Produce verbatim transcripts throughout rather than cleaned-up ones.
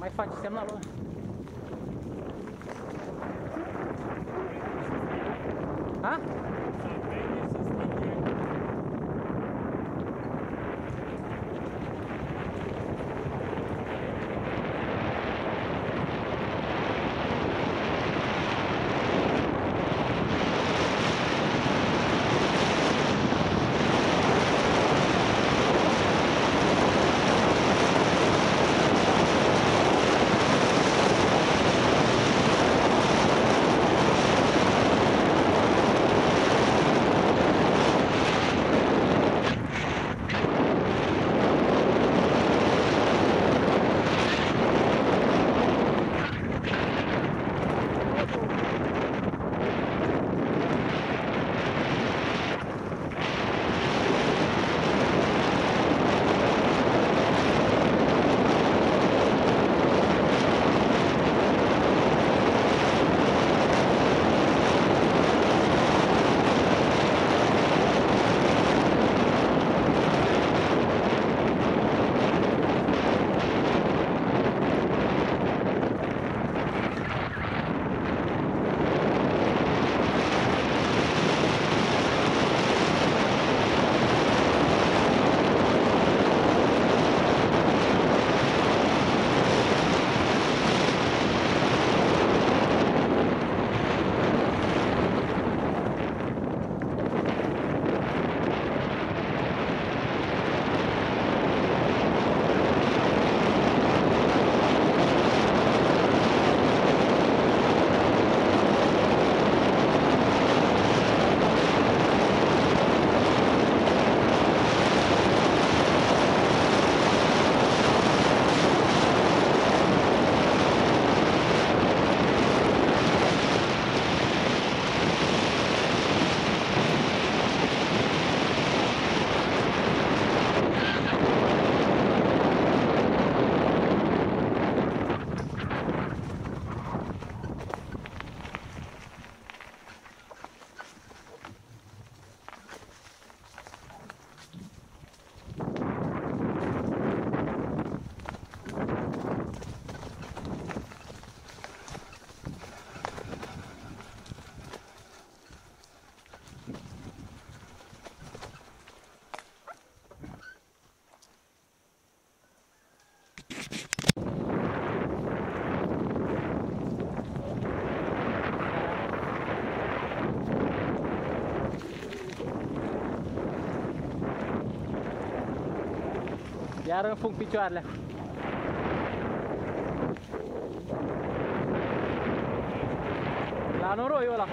Mai faci semnalul? Ha? Iar înfung picioarele. La noroiul ăla.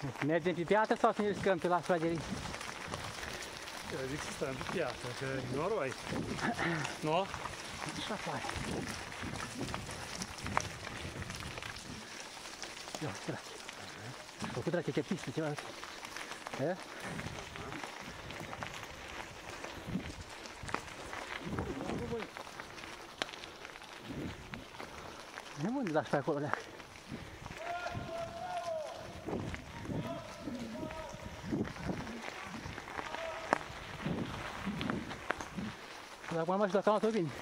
Mergem pe piatră sau să ne riscăm pe la sfragerii? Eu zic să stăm pe piatră, că e noroi. Nu? Așa pare. Ia, drache. Făcut drache ce pistă, ceva. E? Nu unde lași pe acolo, leac. Acum mai știu dacă am luat-o bine.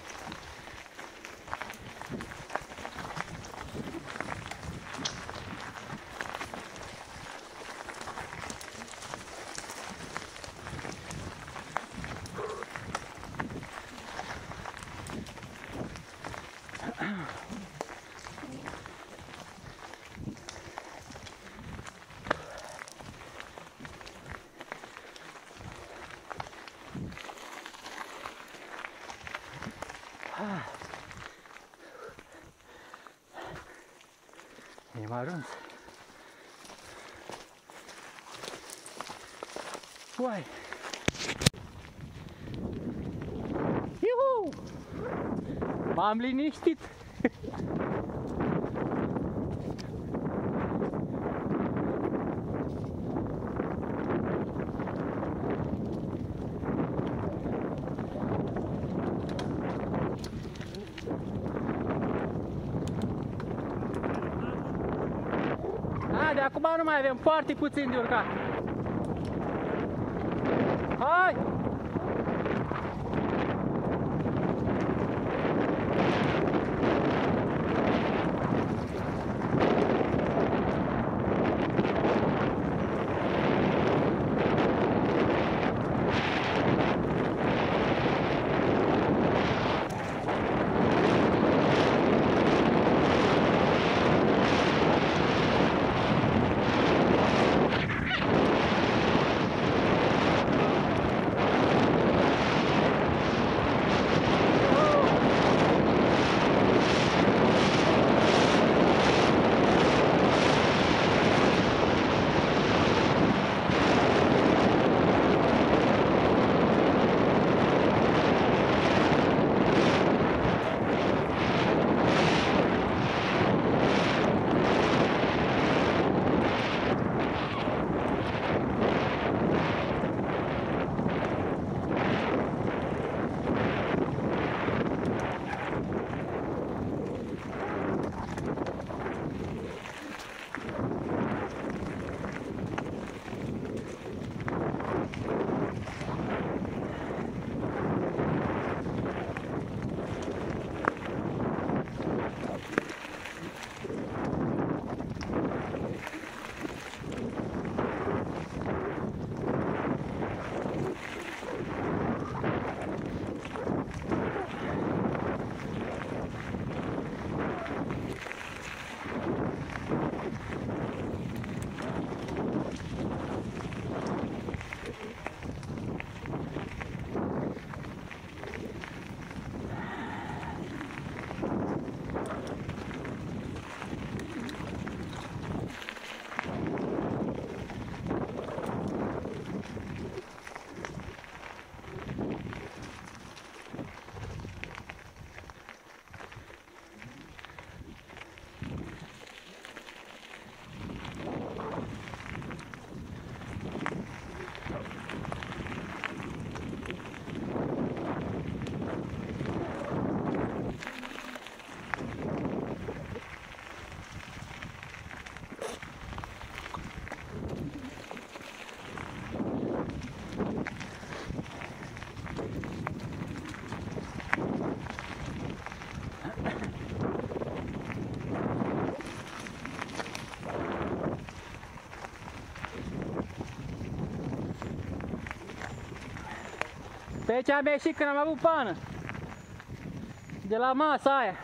E mai ajuns. Uai! Iuhu! M-am liniștit! De acum nu mai avem, foarte puțin de urcat. Hai! Pe aici am ieșit când am avut pană. De la masa aia.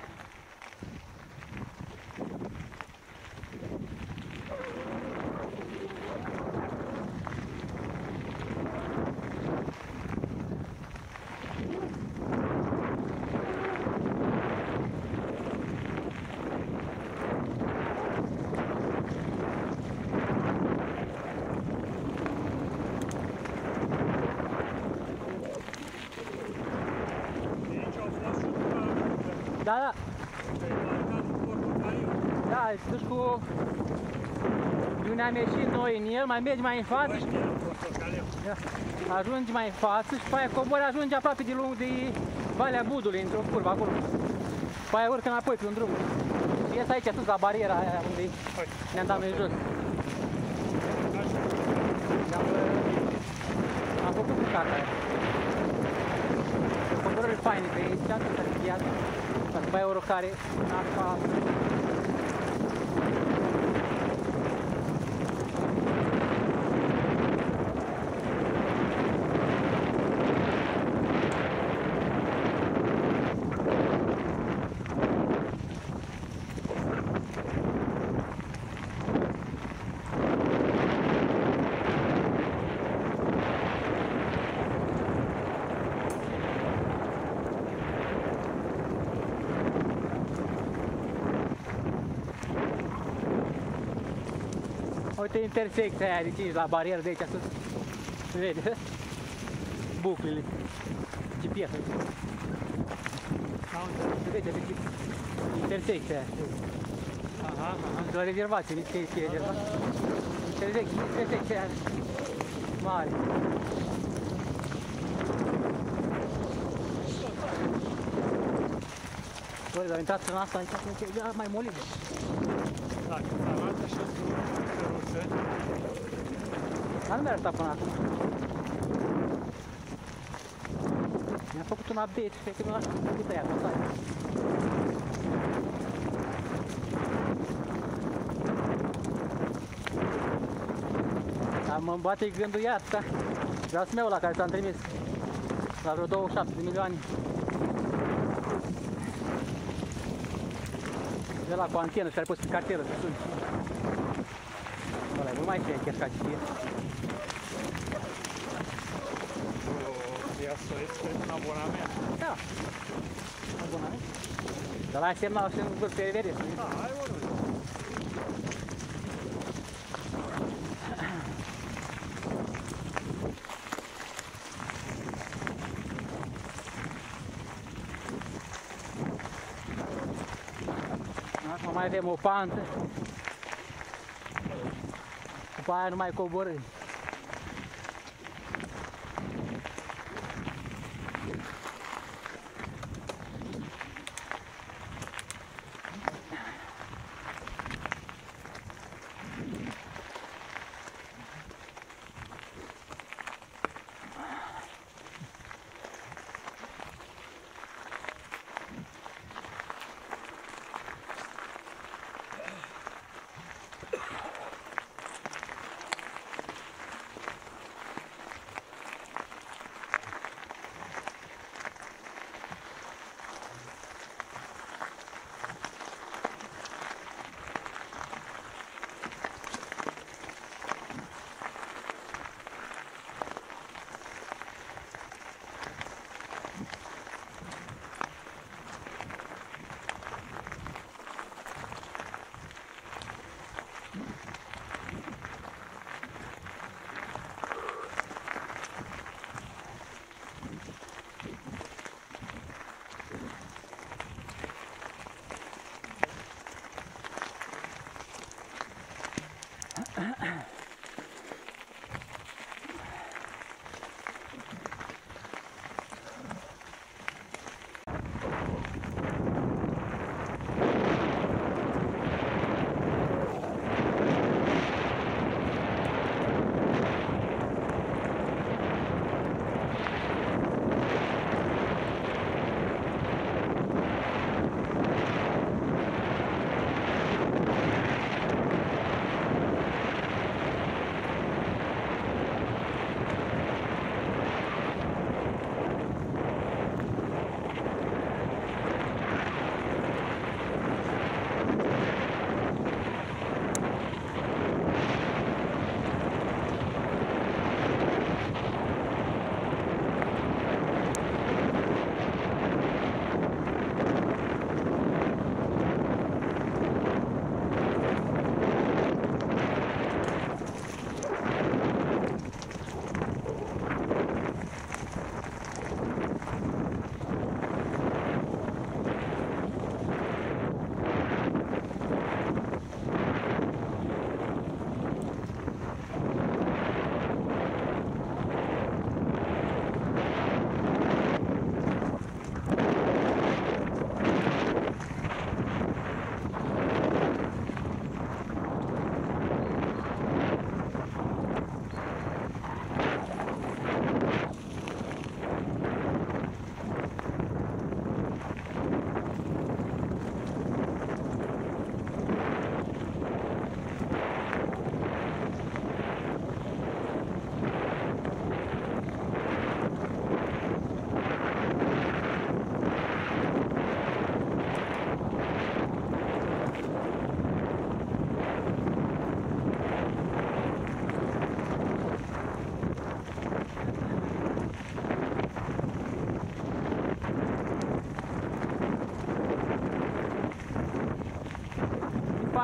te duci cu... De unde am ieșit noi în el, mai mergi mai în față și... Ajungi mai în față și pe aia cobori, ajungi aproape de lung de Valea Budului, într-o curvă acolo. Pe aia urcă înapoi pe un drum. Și ies aici sus la bariera aia unde ne-am dat noi jos. Am, am făcut bucata aia. Coborări faine pe aici, atât s-a schiat. După aia o rocare în asfalt. Uite intersecția aia de cinci la barieră de aici sus. Se vede? Buclile. G P S. Se vede de intersecția aia. Aha, aha. De la rezervație, nici că e rezervat. Intersecția aia mare. Băi, dar intrați în asta aici, e mai molidă. Dacă s-a luat așa căruță. Dar nu mi-a arătat până acum. Mi-a făcut un update și cred că nu l-a făcut tăiat, nu stai. Dar mă bate gândul iar, da? Vreau să-mi iau la care ți-am trimis. La vreo douăzeci și șapte de milioane. De la cu antenă și care poți pe cartelă să suni. Ăla e mult mai șmecher ca și fie. Ia să este un abonament. Da. Abonament. Dar l-ai semnat și în vârf pe Everest. Da, ai unul. Acum mai avem o pantă. După aia nu mai coborâm.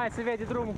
mai se vede drumul.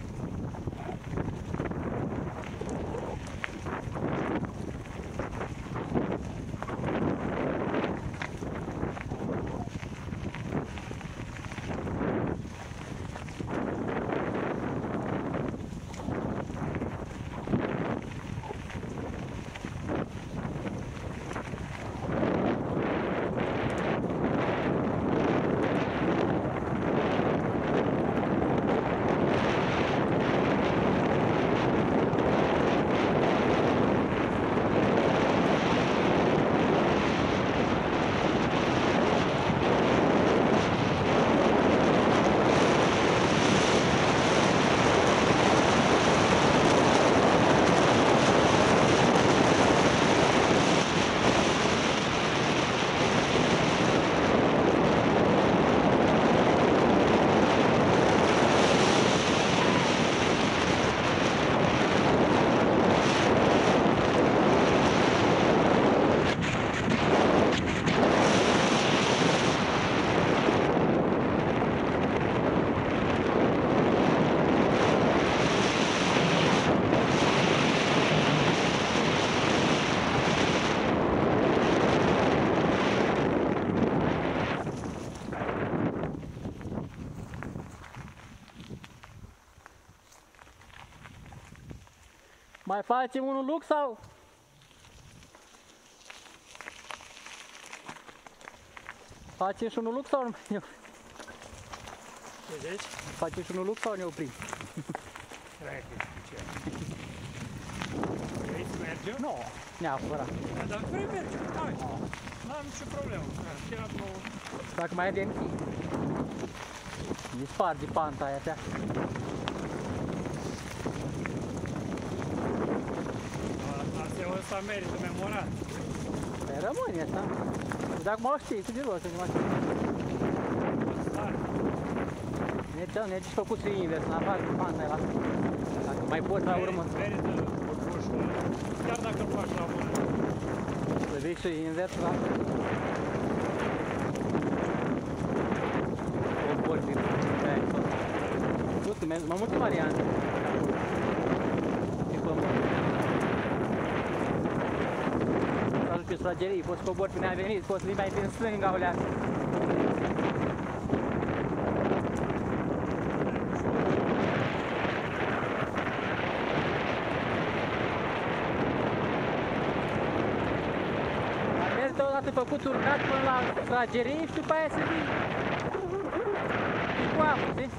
Mai facem unul lux sau? Facem și unul lux sau nu? Ce zici? Facem și unul lux sau ne oprim? Vrei să mergem? Nu, neapărat. Da, dar vrei mergem, hai. N-am nicio problemă. Chiar nu... Dacă mai e de închid. Ne sparge panta aia astea. Asta merită memorat. Păi rămâne asta. Dacă mă știi, ce de rost să nu mai știi. Ne dă, ne zici făcut și invers, în afară de panta aia. Dacă mai poți la urmă. Merită urcușul, chiar dacă îl faci la mână. Să vii și invers la... O porți din aia tot. Tot, mai multe variante. Și pământ. Pe sfragerii, poți cobori până ai venit, poți vii mai din stânga o leacă. Mergi deodată făcut urcat până la sfragerii și după aia să vii cu apă, știi?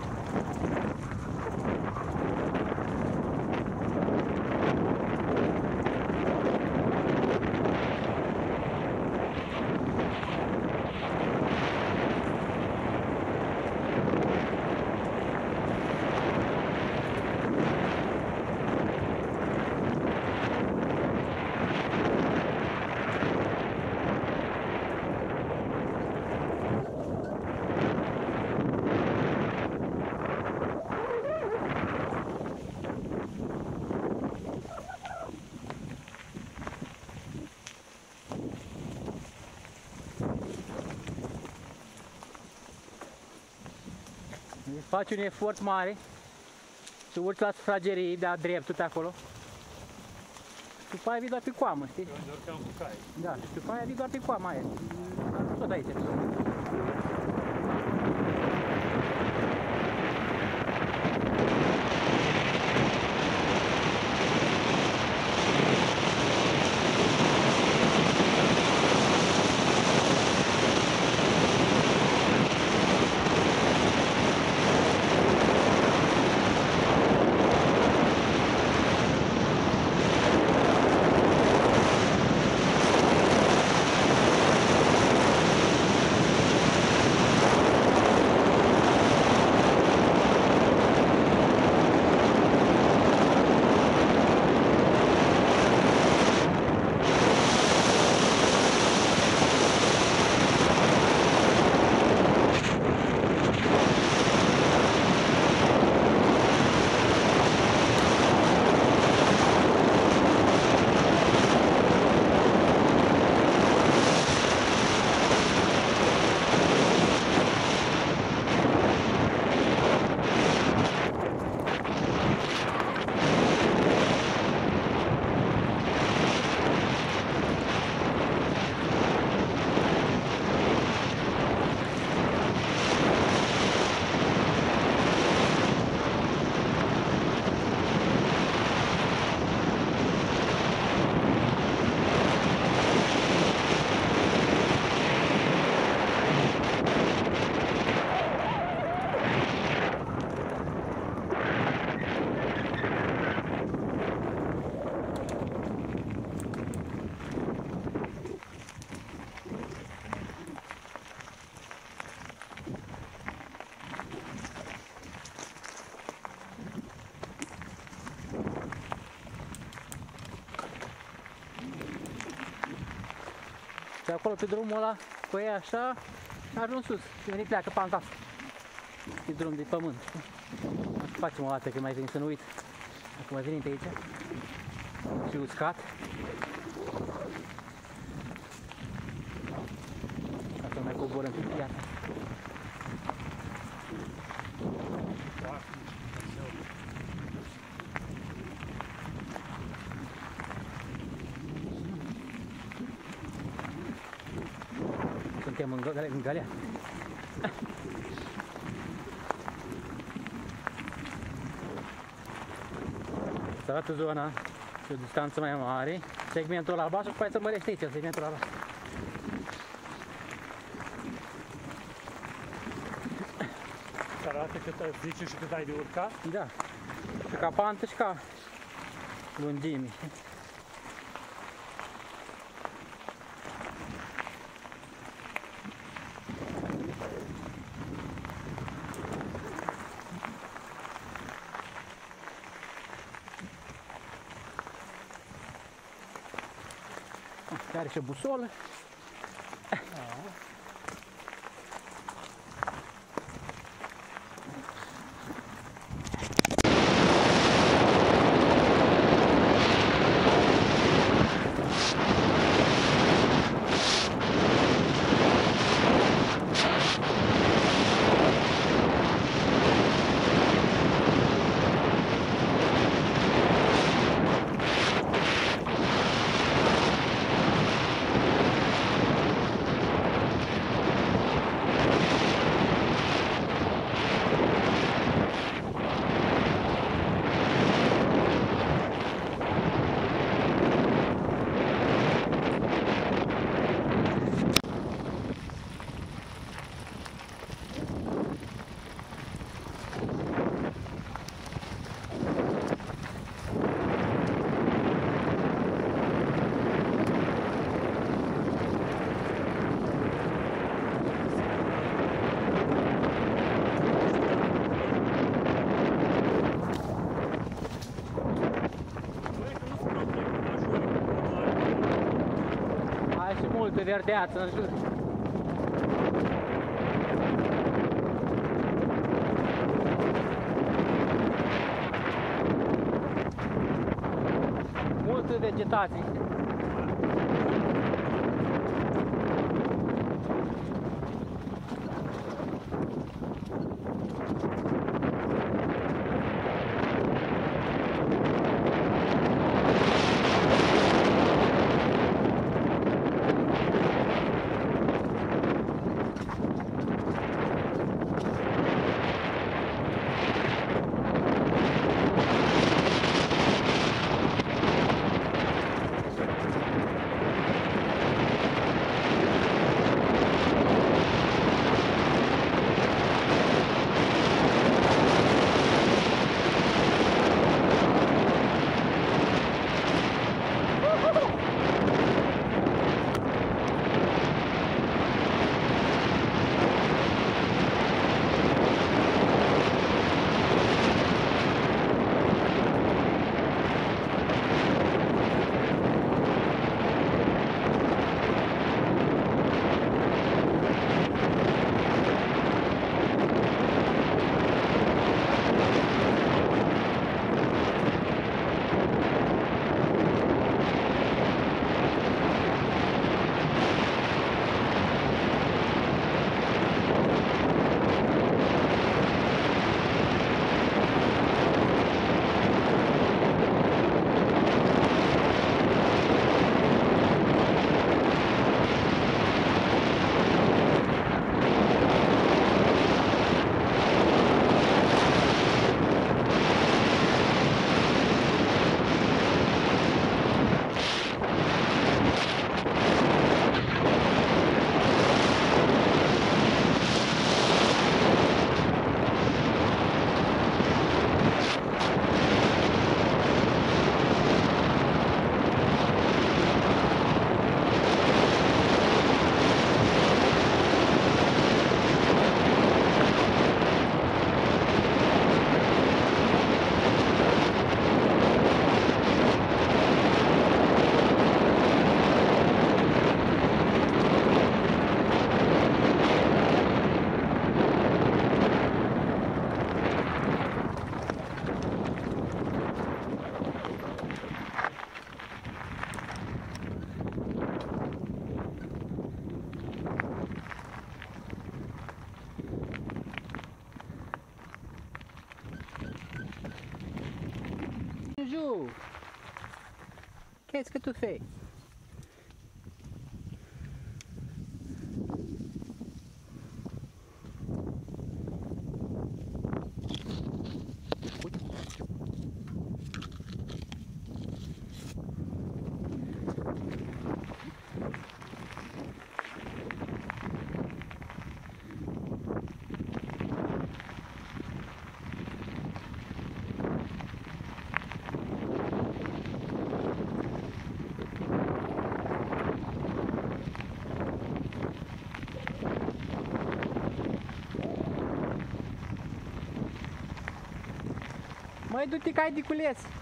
Faci un efort mare și urci la sufragerii de-a dreptul pe acolo. Și după aia vii doar pe coamă, știi? Eu unde urcam cu cai. Da, și după aia vii doar pe coamă aia. Tot aici. Și acolo pe drumul ăla, cu ei așa, a ajuns sus. Și veni pleacă pantaf. E drum de pământ, știi? Facem o dată când mai vin să nu uit. Acum mai venim pe aici. Și uscat. Ca să mai coborăm pe piața. Suntem în, gale în galea. Se arată zona pe o distanță mai mare, segmentul albastru și poate să mărește aici, segmentul albastru. Se arată cât zice și cât ai de urcat? Da. Și ca pantă și ca lungime. Are și o busolă. Multă verdeață în jur. Multă vegetație. Qu'est-ce que tu fais? Măi, du-te că ai de cules!